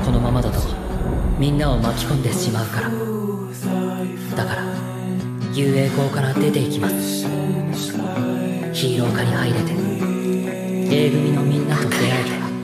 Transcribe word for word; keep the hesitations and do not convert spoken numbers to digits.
このままだとみんなを巻き込んでしまうから。だから遊泳校から出ていきます。ヒーロー科に入れて A 組のみんなと出会えて